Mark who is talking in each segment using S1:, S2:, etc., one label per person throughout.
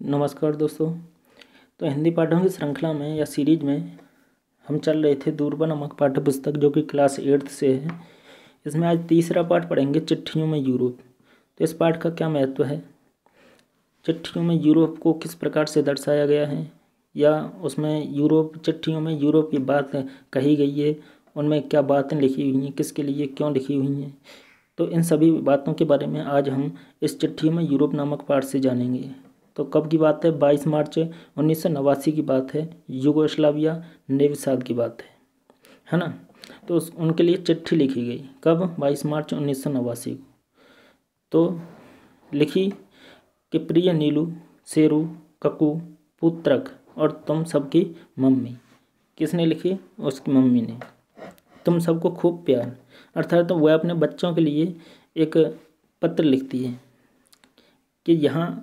S1: नमस्कार दोस्तों। तो हिंदी पाठों की श्रृंखला में या सीरीज में हम चल रहे थे दूरबा नामक पाठ्य पुस्तक, जो कि क्लास 8th से है। इसमें आज तीसरा पाठ पढ़ेंगे, चिट्ठियों में यूरोप। तो इस पाठ का क्या महत्व है, चिट्ठियों में यूरोप को किस प्रकार से दर्शाया गया है, या उसमें यूरोप, चिट्ठियों में यूरोप की बात कही गई है, उनमें क्या बातें लिखी हुई हैं, किसके लिए क्यों लिखी हुई हैं। तो इन सभी बातों के बारे में आज हम इस चिट्ठियों में यूरोप नामक पाठ से जानेंगे। तो कब की बात है? 22 मार्च 1989 की बात है। यूगोस्लाविया नेवी साध की बात है ना। तो उनके लिए चिट्ठी लिखी गई कब? 22 मार्च 1989 को। तो लिखी कि प्रिय नीलू, शेरू, ककू, पुत्रक और तुम सबकी मम्मी। किसने लिखी? उसकी मम्मी ने। तुम सबको खूब प्यार, अर्थात तो वह अपने बच्चों के लिए एक पत्र लिखती है कि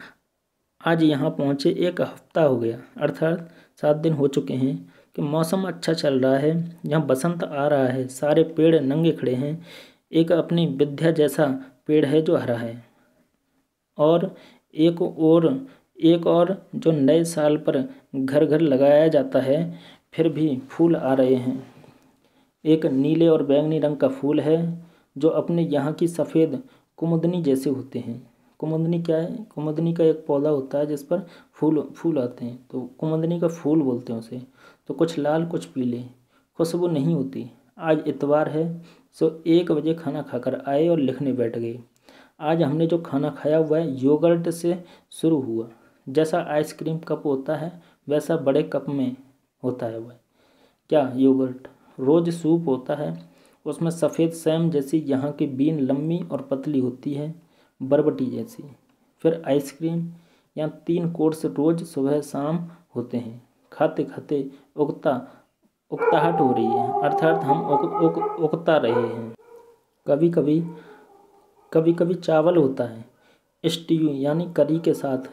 S1: आज यहाँ पहुँचे 1 हफ्ता हो गया, अर्थात 7 दिन हो चुके हैं कि मौसम अच्छा चल रहा है, यहाँ बसंत आ रहा है, सारे पेड़ नंगे खड़े हैं, एक अपनी विद्या जैसा पेड़ है जो हरा है, और एक और जो नए साल पर घर घर लगाया जाता है, फिर भी फूल आ रहे हैं। एक नीले और बैंगनी रंग का फूल है जो अपने यहाँ की सफ़ेद कुमुदनी जैसे होते हैं। कुमुदनी क्या है? कुमुदनी का एक पौधा होता है जिस पर फूल आते हैं, तो कुमुदनी का फूल बोलते हैं उसे। तो कुछ लाल कुछ पीले, खुशबू नहीं होती। आज इतवार है, सो 1 बजे खाना खाकर आए और लिखने बैठ गए। आज हमने जो खाना खाया वह योगर्ट से शुरू हुआ। जैसा आइसक्रीम कप होता है वैसा बड़े कप में होता है वह। क्या? योगर्ट। रोज सूप होता है, उसमें सफ़ेद सैम जैसी यहाँ की बीन लम्बी और पतली होती है, बरबटी जैसी। फिर आइसक्रीम। यहाँ 3 कोर्स रोज सुबह शाम होते हैं। खाते खाते उकताहट हो रही है, अर्थात हम उकता रहे हैं। कभी कभी चावल होता है, स्ट्यू यानी करी के साथ।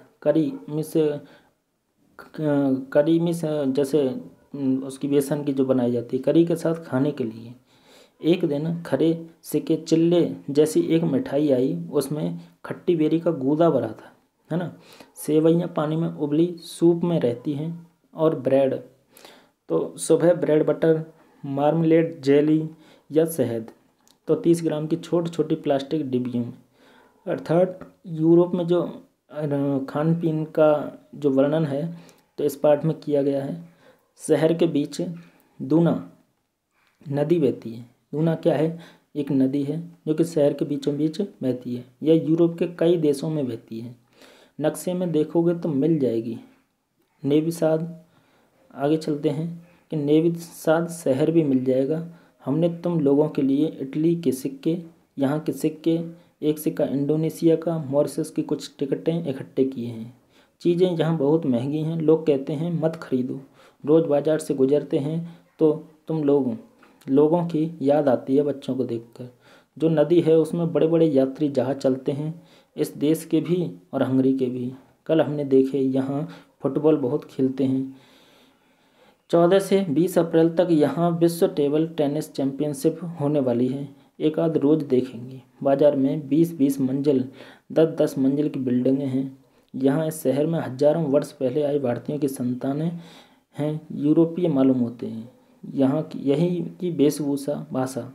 S1: करी मिस जैसे उसकी बेसन की जो बनाई जाती है, करी के साथ खाने के लिए। एक दिन खरे सिक्के चिल्ले जैसी एक मिठाई आई, उसमें खट्टी बेरी का गूदा भरा था, है ना। सेवइयाँ पानी में उबली सूप में रहती हैं, और ब्रेड। तो सुबह ब्रेड बटर, मार्मलेड, जेली या शहद। तो 30 ग्राम की छोटी छोटी प्लास्टिक डिब्बियों में। अर्थात यूरोप में जो खान पीन का जो वर्णन है तो इस पाठ में किया गया है। शहर के बीच दूना नदी बहती है। दूना क्या है? एक नदी है जो कि शहर के बीचों बीच बहती है। यह यूरोप के कई देशों में बहती है। नक्शे में देखोगे तो मिल जाएगी। नेवी साध, आगे चलते हैं कि नेवी साध शहर भी मिल जाएगा। हमने तुम लोगों के लिए इटली के सिक्के, यहाँ के सिक्के, एक सिक्का इंडोनेशिया का, मॉरिशस की कुछ टिकटें इकट्ठे किए हैं। चीज़ें यहाँ बहुत महंगी हैं, लोग कहते हैं मत खरीदो। रोज़ बाज़ार से गुजरते हैं तो तुम लोगों की याद आती है बच्चों को देखकर। जो नदी है उसमें बड़े बड़े यात्री जहाज चलते हैं, इस देश के भी और हंगरी के भी। कल हमने देखे यहाँ फुटबॉल बहुत खेलते हैं। 14 से 20 अप्रैल तक यहाँ विश्व टेबल टेनिस चैंपियनशिप होने वाली है। एक आध रोज़ देखेंगे। बाज़ार में 20-20 मंजिल, 10-10 मंजिल की बिल्डिंगें हैं। यहाँ इस शहर में हजारों वर्ष पहले आए भारतीयों की संतानें हैं, यूरोपीय मालूम होते हैं। यहाँ की यही की वेशभूषा, भाषा।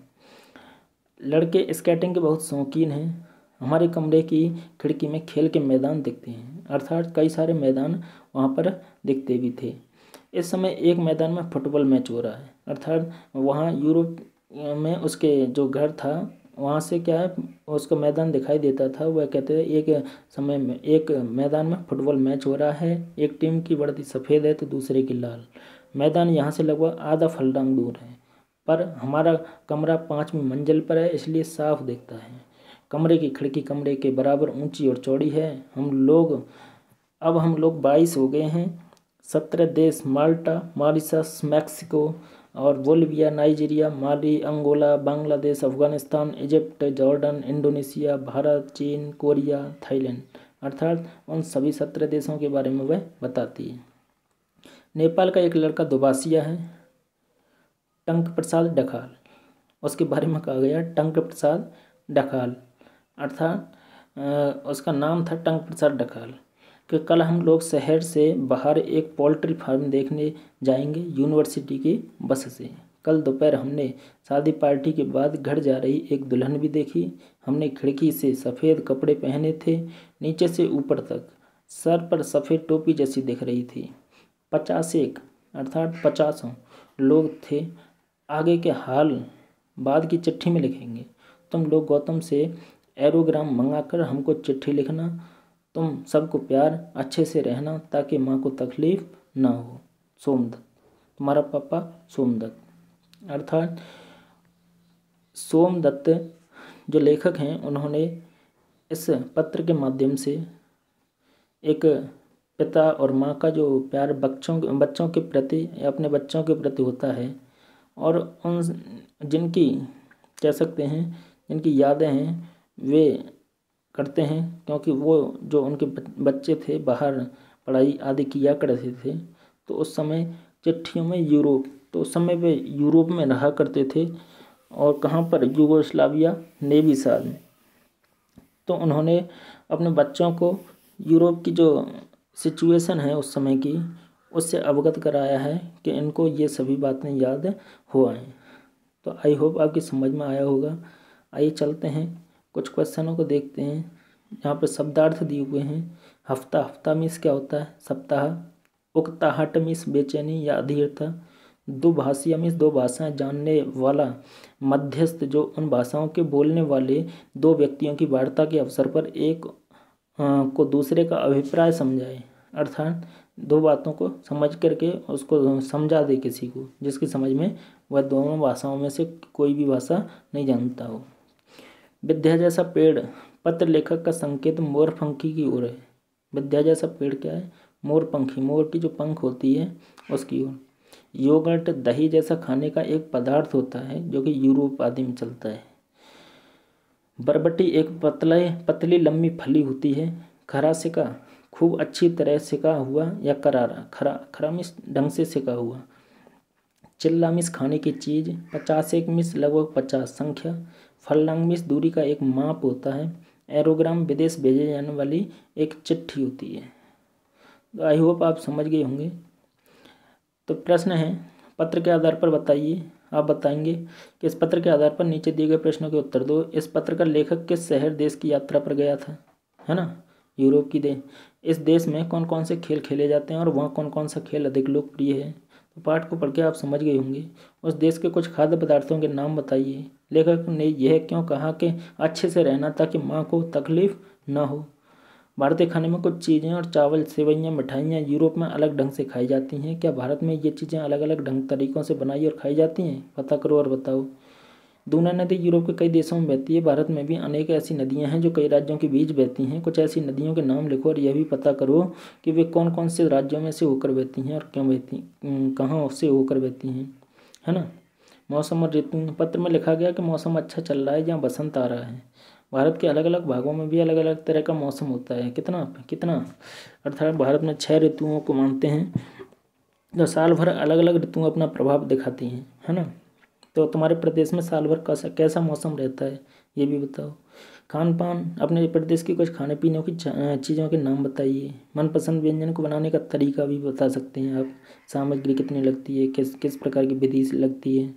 S1: लड़के स्केटिंग के बहुत शौकीन हैं। हमारे कमरे की खिड़की में खेल के मैदान दिखते हैं, अर्थात कई सारे मैदान वहाँ पर दिखते भी थे। इस समय एक मैदान में फुटबॉल मैच हो रहा है, अर्थात वहाँ यूरोप में उसके जो घर था वहाँ से क्या है उसका मैदान दिखाई देता था। वह कहते हैं एक समय में एक मैदान में फुटबॉल मैच हो रहा है, एक टीम की वर्दी सफ़ेद है तो दूसरे की लाल। मैदान यहाँ से लगभग आधा फलदांग दूर है, पर हमारा कमरा 5वीं मंजिल पर है, इसलिए साफ दिखता है। कमरे की खिड़की कमरे के बराबर ऊंची और चौड़ी है। हम लोग 22 हो गए हैं। 17 देश, माल्टा, मॉरिशस, मैक्सिको और Bolivia, Nigeria, Mali, Angola, Bangladesh, Afghanistan, Egypt, Jordan, Indonesia, Bharat, चीन, कोरिया, थाईलैंड, अर्थात उन सभी 17 देशों के बारे में वह बताती है। नेपाल का एक लड़का दुबासिया है, टंक प्रसाद डखाल, उसके बारे में कहा गया टंक प्रसाद डखाल, अर्थात उसका नाम था टंक प्रसाद डखाल। कि कल हम लोग शहर से बाहर एक पोल्ट्री फार्म देखने जाएंगे यूनिवर्सिटी की बस से। कल दोपहर हमने शादी पार्टी के बाद घर जा रही एक दुल्हन भी देखी। हमने खिड़की से सफ़ेद कपड़े पहने थे, नीचे से ऊपर तक, सर पर सफ़ेद टोपी जैसी दिख रही थी। 50 अर्थात 50 लोग थे। आगे के हाल बाद की चिट्ठी में लिखेंगे। तुम लोग गौतम से एरोग्राम मंगाकर हमको चिट्ठी लिखना। तुम सबको प्यार, अच्छे से रहना ताकि माँ को तकलीफ़ ना हो। सोमदत्त। तुम्हारा पापा सोमदत्त। अर्थात सोमदत्त जो लेखक हैं, उन्होंने इस पत्र के माध्यम से एक पिता और माँ का जो प्यार बच्चों के प्रति या अपने बच्चों के प्रति होता है, और उन जिनकी कह सकते हैं जिनकी यादें हैं वे करते हैं, क्योंकि वो जो उनके बच्चे थे बाहर पढ़ाई आदि किया करते थे, तो उस समय चिट्ठियों में तो उस समय वे यूरोप में रहा करते थे, और कहाँ पर, यूगोस्लाविया, नेवी साल में। तो उन्होंने अपने बच्चों को यूरोप की जो सिचुएशन है उस समय की, उससे अवगत कराया है कि इनको ये सभी बातें याद हो आएँ। तो आई होप आपकी समझ में आया होगा। आइए चलते हैं, कुछ क्वेश्चनों को देखते हैं। यहाँ पर शब्दार्थ दिए हुए हैं। हफ्ता मीन्स क्या होता है? सप्ताह। उकताहट मीन्स बेचैनी या अधीरता। दुभाषिया मीन्स दो भाषाएं जानने वाला मध्यस्थ, जो उन भाषाओं के बोलने वाले दो व्यक्तियों की वार्ता के अवसर पर एक को दूसरे का अभिप्राय समझाए। अर्थात दो बातों को समझ करके उसको समझा दे किसी को, जिसकी समझ में वह दोनों भाषाओं में से कोई भी भाषा नहीं जानता हो। विद्या जैसा पेड़। पत्र लेखक का संकेत मोरपंखी की ओर है। विद्या जैसा पेड़ क्या है? मोरपंखी, मोर की जो पंख होती है उसकी ओर। योगर्ट दही जैसा खाने का एक पदार्थ होता है जो कि यूरोप आदि में चलता है। बरबटी एक पतली लंबी फली होती है। खरा सिका, खूब अच्छी तरह सिका हुआ या करारा। खरा मीन्स ढंग से सिका हुआ। चिल्ला मीन्स खाने की चीज़। 51 मीन्स लगभग 50 संख्या। फर्लंग मीन्स दूरी का एक माप होता है। एरोग्राम विदेश भेजे जाने वाली एक चिट्ठी होती है। तो आई होप आप समझ गए होंगे। तो प्रश्न है, पत्र के आधार पर बताइए। आप बताएंगे कि इस पत्र के आधार पर नीचे दिए गए प्रश्नों के उत्तर दो। इस पत्र का लेखक किस शहर देश की यात्रा पर गया था? है ना, यूरोप की देश। इस देश में कौन कौन से खेल खेले जाते हैं और वहाँ कौन कौन सा खेल अधिक लोकप्रिय है? तो पाठ को पढ़ के आप समझ गए होंगे। उस देश के कुछ खाद्य पदार्थों के नाम बताइए। लेखक ने यह क्यों कहा कि अच्छे से रहना ताकि माँ को तकलीफ ना हो? भारतीय खाने में कुछ चीज़ें और चावल, सेवइयाँ, मिठाइयाँ यूरोप में अलग ढंग से खाई जाती हैं। क्या भारत में ये चीज़ें अलग अलग तरीक़ों से बनाई और खाई जाती हैं? पता करो और बताओ। दूना नदी यूरोप के कई देशों में बहती है। भारत में भी अनेक ऐसी नदियां हैं जो कई राज्यों के बीच बहती हैं। कुछ ऐसी नदियों के नाम लिखो और यह भी पता करो कि वे कौन कौन से राज्यों में से होकर बहती हैं और क्यों बहती, कहाँ से होकर बहती हैं, है ना। मौसम और ऋतु। पत्र में लिखा गया कि मौसम अच्छा चल रहा है, जहाँ बसंत आ रहा है। भारत के अलग अलग भागों में भी अलग अलग तरह का मौसम होता है। कितना अर्थात भारत में 6 ऋतुओं को मानते हैं, जो साल भर अलग अलग ऋतुएं अपना प्रभाव दिखाती हैं, है ना। तो तुम्हारे प्रदेश में साल भर कैसा मौसम रहता है, ये भी बताओ। खान पान। अपने प्रदेश की कुछ खाने पीने की चीज़ों के नाम बताइए। मनपसंद व्यंजन को बनाने का तरीका भी बता सकते हैं आप। सामग्री कितनी लगती है, किस किस प्रकार की विधि से लगती है।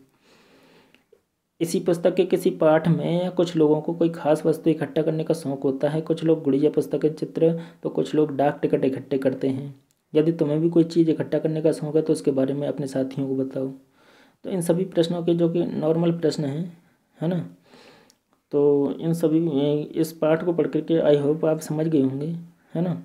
S1: इसी पुस्तक के किसी पाठ में या कुछ लोगों को कोई खास वस्तु इकट्ठा करने का शौक होता है। कुछ लोग गुड़िया पुस्तक के चित्र, तो कुछ लोग डाक टिकट इकट्ठे करते हैं। यदि तुम्हें भी कोई चीज़ इकट्ठा करने का शौक है तो उसके बारे में अपने साथियों को बताओ। तो इन सभी प्रश्नों के जो कि नॉर्मल प्रश्न हैं, है ना, तो इन सभी इस पाठ को पढ़ करके आई होप आप समझ गए होंगे, है ना।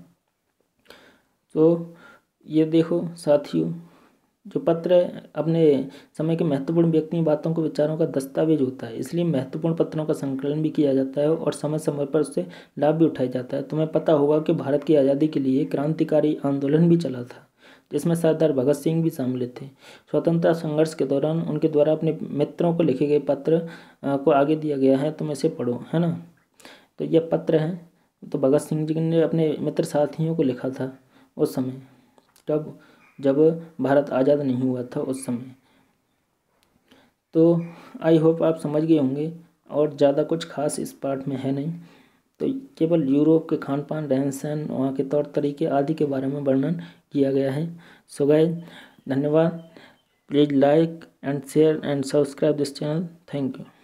S1: तो ये देखो साथियों, जो पत्र अपने समय के महत्वपूर्ण व्यक्तियों, बातों को, विचारों का दस्तावेज होता है, इसलिए महत्वपूर्ण पत्रों का संकलन भी किया जाता है और समय समय पर उससे लाभ भी उठाया जाता है। तुम्हें पता होगा कि भारत की आज़ादी के लिए क्रांतिकारी आंदोलन भी चला था, जिसमें सरदार भगत सिंह भी शामिल थे। स्वतंत्रता संघर्ष के दौरान उनके द्वारा अपने मित्रों को लिखे गए पत्र को आगे दिया गया है, तुम इसे पढ़ो, है ना। तो यह पत्र है, तो भगत सिंह जी ने अपने मित्र साथियों को लिखा था उस समय, जब भारत आज़ाद नहीं हुआ था उस समय। तो आई होप आप समझ गए होंगे, और ज़्यादा कुछ खास इस पार्ट में है नहीं। तो केवल यूरोप के खान पान, रहन सहन, वहाँ के तौर तरीके आदि के बारे में वर्णन किया गया है। सो गाइस, धन्यवाद। Please like and share and subscribe this channel. Thank you.